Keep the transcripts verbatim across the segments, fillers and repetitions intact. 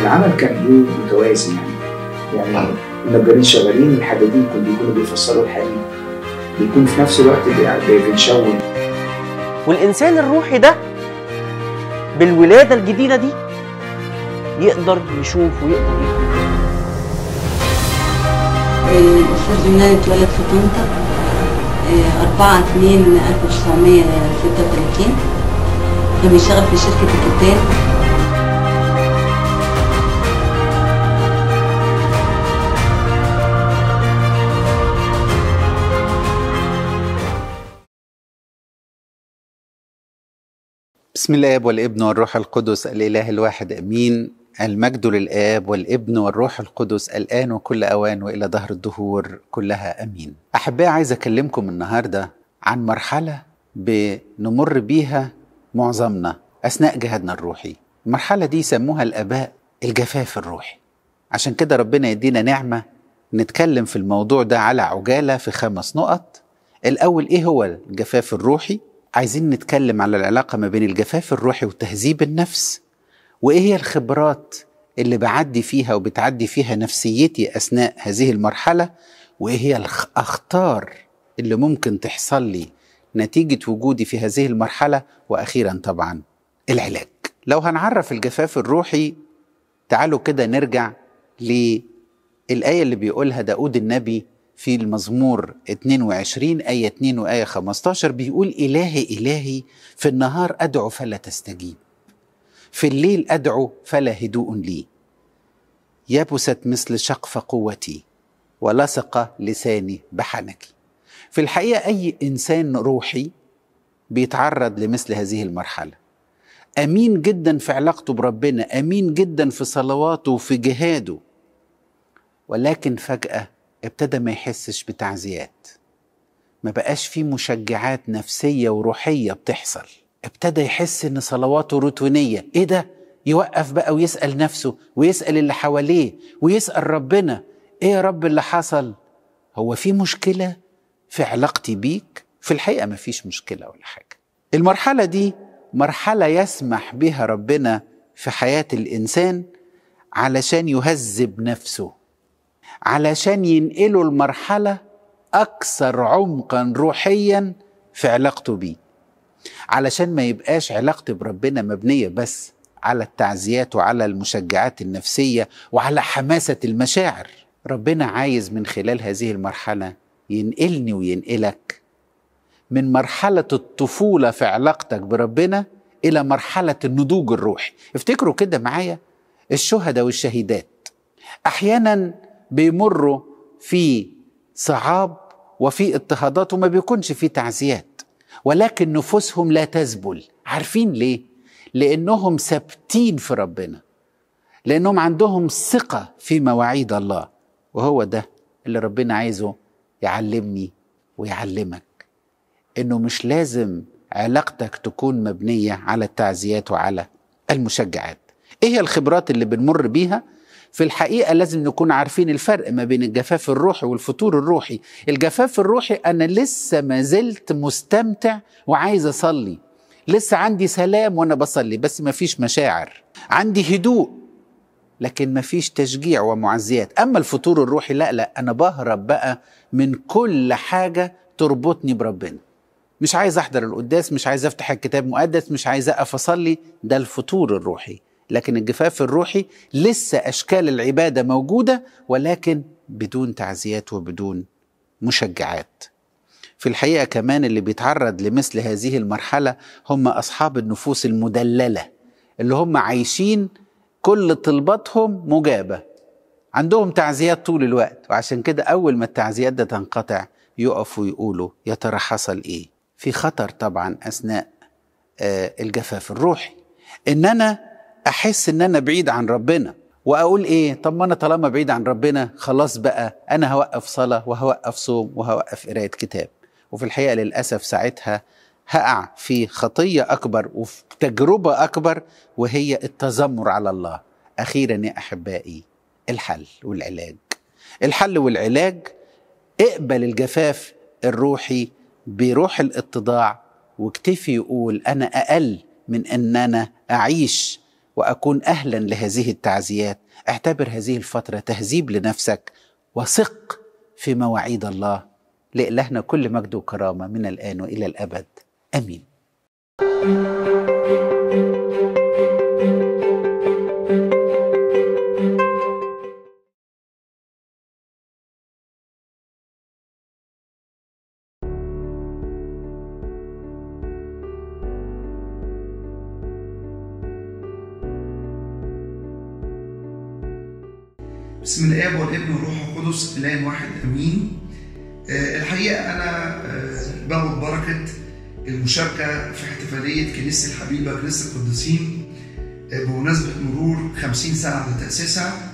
العمل كان ايه متوازي يعني يعني النجارين شغالين، الحدادين بيكونوا بيفصلوا الحديد، بيكون في نفس الوقت بنشون. والإنسان الروحي ده بالولادة الجديدة دي يقدر يشوف ويقدر يفهم. الأستاذ يونان اتولد في طنطا أربعة اتنين ألف وتسعمية ستة وتلاتين. كان بيشتغل في شركة الكتان. بسم الله والابن والروح القدس الإله الواحد أمين. المجد للآب والابن والروح القدس الآن وكل أوان وإلى دهر الدهور كلها أمين. أحبائي، عايز أكلمكم النهاردة عن مرحلة بنمر بيها معظمنا أثناء جهادنا الروحي. المرحلة دي سموها الآباء الجفاف الروحي. عشان كده ربنا يدينا نعمة نتكلم في الموضوع ده على عجالة في خمس نقط. الأول، إيه هو الجفاف الروحي؟ عايزين نتكلم على العلاقة ما بين الجفاف الروحي وتهذيب النفس، وإيه هي الخبرات اللي بعدي فيها وبتعدي فيها نفسيتي أثناء هذه المرحلة، وإيه هي الأخطار اللي ممكن تحصل لي نتيجة وجودي في هذه المرحلة، وأخيرا طبعا العلاج. لو هنعرف الجفاف الروحي، تعالوا كده نرجع للآية اللي بيقولها داود النبي في المزمور اتنين وعشرين آية اتنين وآية خمستاشر، بيقول: إلهي إلهي في النهار أدعو فلا تستجيب، في الليل أدعو فلا هدوء لي، يبست مثل شقف قوتي ولصق لساني بحنكي. في الحقيقة أي إنسان روحي بيتعرض لمثل هذه المرحلة، أمين جدا في علاقته بربنا، أمين جدا في صلواته وفي جهاده، ولكن فجأة ابتدى ما يحسش بتعزيات، ما بقاش فيه مشجعات نفسية وروحية بتحصل، ابتدى يحس ان صلواته روتينية. ايه ده؟ يوقف بقى ويسأل نفسه ويسأل اللي حواليه ويسأل ربنا: ايه يا رب اللي حصل؟ هو في مشكلة في علاقتي بيك؟ في الحقيقة ما فيش مشكلة ولا حاجة. المرحلة دي مرحلة يسمح بها ربنا في حياة الإنسان علشان يهذب نفسه، علشان ينقله المرحلة أكثر عمقا روحيا في علاقته بيه، علشان ما يبقاش علاقته بربنا مبنية بس على التعزيات وعلى المشجعات النفسية وعلى حماسة المشاعر. ربنا عايز من خلال هذه المرحلة ينقلني وينقلك من مرحلة الطفولة في علاقتك بربنا إلى مرحلة النضوج الروحي. افتكروا كده معايا الشهداء والشهيدات، أحيانا بيمروا في صعاب وفي اضطهادات وما بيكونش في تعزيات، ولكن نفوسهم لا تذبل. عارفين ليه؟ لأنهم ثابتين في ربنا، لأنهم عندهم ثقة في مواعيد الله. وهو ده اللي ربنا عايزه يعلمني ويعلمك، إنه مش لازم علاقتك تكون مبنية على التعزيات وعلى المشجعات. إيه هي الخبرات اللي بنمر بيها؟ في الحقيقة لازم نكون عارفين الفرق ما بين الجفاف الروحي والفتور الروحي. الجفاف الروحي أنا لسه ما زلت مستمتع وعايز أصلي، لسه عندي سلام وأنا بصلي بس ما فيش مشاعر، عندي هدوء لكن ما فيش تشجيع ومعزيات. أما الفتور الروحي لا لا أنا بهرب بقى من كل حاجة تربطني بربنا، مش عايز أحضر القداس، مش عايز أفتح الكتاب المقدس، مش عايز أقف أصلي. ده الفتور الروحي. لكن الجفاف الروحي لسه أشكال العبادة موجودة ولكن بدون تعزيات وبدون مشجعات. في الحقيقة كمان اللي بيتعرض لمثل هذه المرحلة هم أصحاب النفوس المدللة، اللي هم عايشين كل طلباتهم مجابة، عندهم تعزيات طول الوقت، وعشان كده أول ما التعزيات ده تنقطع يقفوا ويقولوا يا ترى حصل إيه؟ في خطر طبعا أثناء آه الجفاف الروحي، إن أنا أحس إن أنا بعيد عن ربنا وأقول إيه؟ طب ما أنا طالما بعيد عن ربنا خلاص بقى أنا هوقف صلاة وهوقف صوم وهوقف قراية كتاب. وفي الحقيقة للأسف ساعتها هقع في خطية أكبر وفي تجربة أكبر، وهي التذمر على الله. أخيرا يا أحبائي، الحل والعلاج. الحل والعلاج: اقبل الجفاف الروحي بروح الاتضاع، واكتفي يقول أنا أقل من أن أنا أعيش وأكون أهلا لهذه التعزيات. اعتبر هذه الفترة تهذيب لنفسك وثق في مواعيد الله. لإلهنا كل مجد وكرامة من الآن وإلى الأبد، آمين. بسم الآب والابن والروح القدس إله واحد امين. أه الحقيقه انا أه باخد بركه المشاركه في احتفاليه كنيسه الحبيبه كنيسه القديسين أه بمناسبه مرور خمسين سنه على تاسيسها،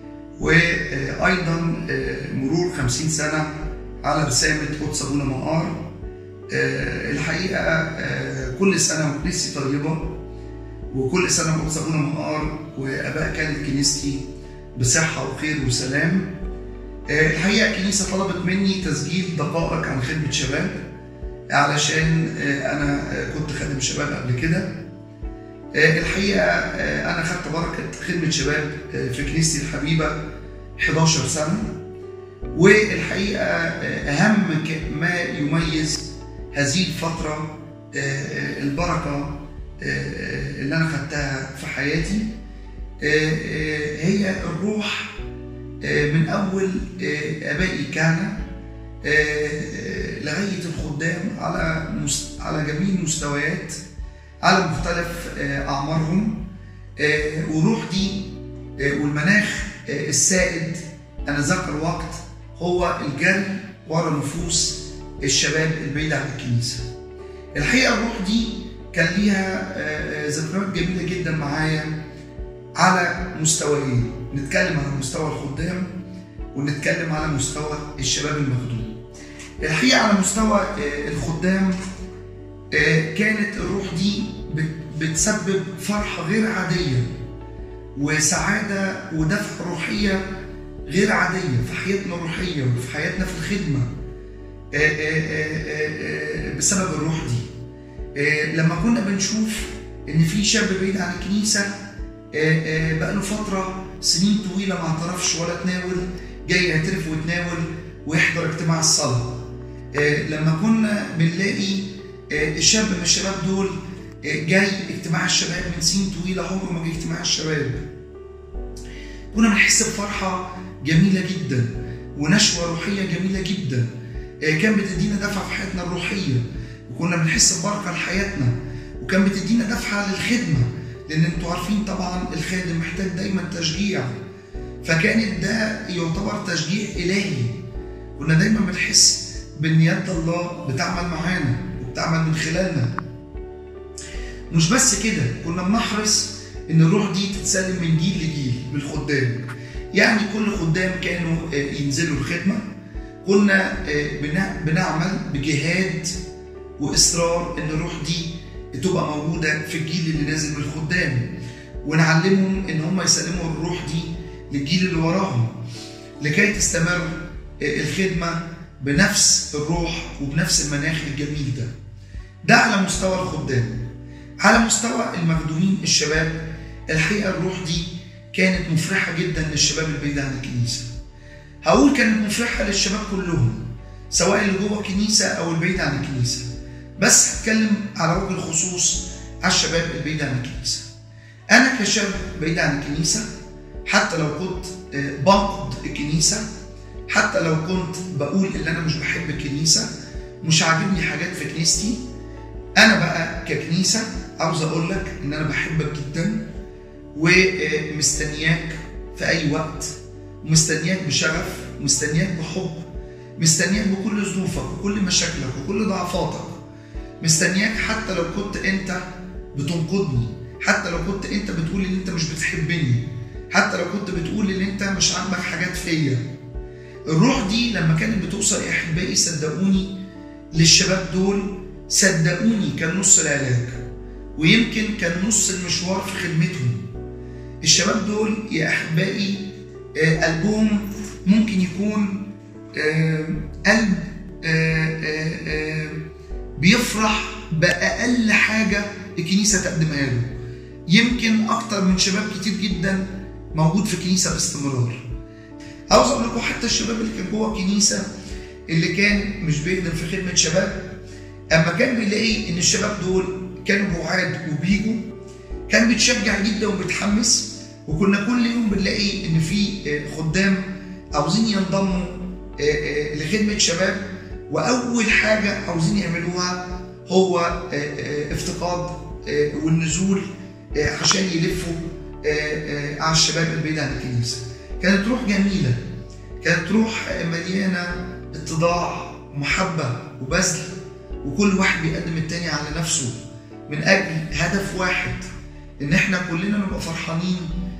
وايضا أه مرور خمسين سنه على رسامه قدس ابونا مقار. أه الحقيقه أه كل سنه وكنيستي طيبه، وكل سنه قدس ابونا مقار واباء كانت كنيستي بصحة وخير وسلام. الحقيقة الكنيسة طلبت مني تسجيل دقائق عن خدمة شباب، علشان أنا كنت خادم شباب قبل كده. الحقيقة أنا خدت بركة خدمة شباب في كنيستي الحبيبة حداشر سنة، والحقيقة أهم ما يميز هذه الفترة البركة اللي أنا خدتها في حياتي هي الروح من أول آبائي كان لغاية الخدام على على جميع المستويات على مختلف أعمارهم. والروح دي والمناخ السائد أنا ذاك الوقت هو الجري ورا نفوس الشباب البعيدة عن الكنيسة. الحقيقة الروح دي كان ليها ذكريات جميلة جدا معايا على مستويين، نتكلم على مستوى الخدام ونتكلم على مستوى الشباب المخدوم. الحقيقة على مستوى الخدام كانت الروح دي بتسبب فرحة غير عادية وسعادة ودفع روحية غير عادية في حياتنا الروحية وفي حياتنا في الخدمة بسبب الروح دي. لما كنا بنشوف ان في شاب بعيد عن الكنيسة بقى له فترة سنين طويلة ما اعترفش ولا تناول، جاي يعترف ويتناول ويحضر اجتماع الصلاة. لما كنا بنلاقي الشاب من الشباب دول جاي اجتماع الشباب من سنين طويلة عمره ما جاي اجتماع الشباب، كنا بنحس بفرحة جميلة جدا ونشوة روحية جميلة جدا كان بتدينا دفعة في حياتنا الروحية، وكنا بنحس ببركة لحياتنا، وكان بتدينا دفعة للخدمة، لأن انتوا عارفين طبعا الخادم محتاج دايما تشجيع، فكانت ده يعتبر تشجيع إلهي. كنا دايما بنحس بأن يد الله بتعمل معانا وبتعمل من خلالنا. مش بس كده، كنا بنحرص ان الروح دي تتسلم من جيل لجيل بالخدام، يعني كل خدام كانوا ينزلوا الخدمة كنا بنعمل بجهاد وإصرار ان الروح دي تبقى موجودة في الجيل اللي نازل من الخدام، ونعلمهم ان هم يسلموا الروح دي للجيل اللي وراهم لكي تستمر الخدمة بنفس الروح وبنفس المناخ الجميل ده. ده على مستوى الخدام. على مستوى المخدومين الشباب، الحقيقة الروح دي كانت مفرحة جدا للشباب البعيد عن الكنيسة. هقول كانت مفرحة للشباب كلهم، سواء اللي جوه الكنيسة أو البعيد عن الكنيسة، بس هتكلم على وجه الخصوص على الشباب البعيد عن الكنيسة. أنا كشاب بعيد عن الكنيسة، حتى لو كنت بنقد الكنيسة، حتى لو كنت بقول إن أنا مش بحب الكنيسة، مش عاجبني حاجات في كنيستي، أنا بقى ككنيسة عاوز أقول لك إن أنا بحبك جدا ومستنياك في أي وقت، ومستنياك بشغف، ومستنياك بحب، مستنياك بكل ظروفك وكل مشاكلك وكل ضعفاتك، مستنياك حتى لو كنت أنت بتنقدني، حتى لو كنت أنت بتقول إن أنت مش بتحبني، حتى لو كنت بتقول إن أنت مش عاجبك حاجات فيا. الروح دي لما كانت بتوصل يا أحبائي صدقوني للشباب دول، صدقوني كان نص العلاج، ويمكن كان نص المشوار في خدمتهم. الشباب دول يا أحبائي قلبهم ممكن يكون قلب بيفرح بأقل حاجة الكنيسة تقدمها له، يمكن اكتر من شباب كتير جدا موجود في الكنيسه باستمرار. عاوز اقول لكم حتى الشباب اللي كان جوه الكنيسه اللي كان مش بيقدر في خدمه شباب، اما كان بيلاقي ان الشباب دول كانوا بعاد وبيجوا كان بيتشجع جدا وبيتحمس، وكنا كل يوم بنلاقي ان في خدام عاوزين ينضموا لخدمه شباب، واول حاجه عاوزين يعملوها هو افتقاد والنزول عشان يلفوا على الشباب البعيد عن الكنيسه. كانت روح جميله، كانت روح مليانه اتضاع ومحبه وبذل، وكل واحد بيقدم التاني على نفسه من اجل هدف واحد، ان احنا كلنا نبقى فرحانين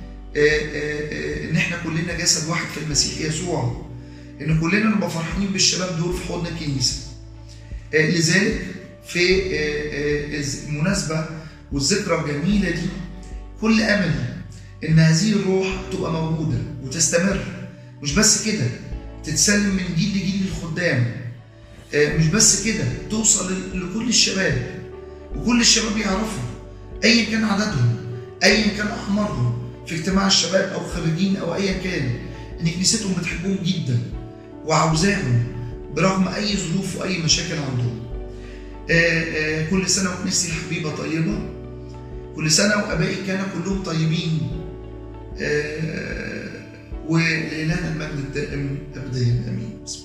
ان احنا كلنا جسد واحد في المسيح يسوع، ان كلنا نبقى فرحانين بالشباب دول في حضن الكنيسه. لذلك في المناسبه والذكرى الجميله دي كل املي ان هذه الروح تبقى موجوده وتستمر، مش بس كده تتسلم من جيل لجيل للخدام، مش بس كده توصل لكل الشباب، وكل الشباب يعرفوا ايا كان عددهم ايا كان اعمارهم في اجتماع الشباب او خريجين او ايا كان، ان كنيستهم بتحبهم جدا وعاوزاهم برغم اي ظروف واي مشاكل عندهم. آآ آآ كل سنه وكنيستي الحبيبه طيبه، كل سنه وابائي كانوا كلهم طيبين، ولإلهنا المجد الدائم ابديا امين.